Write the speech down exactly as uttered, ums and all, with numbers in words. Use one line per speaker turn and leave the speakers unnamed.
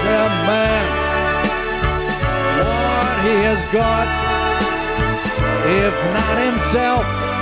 a man what he has got, if not himself?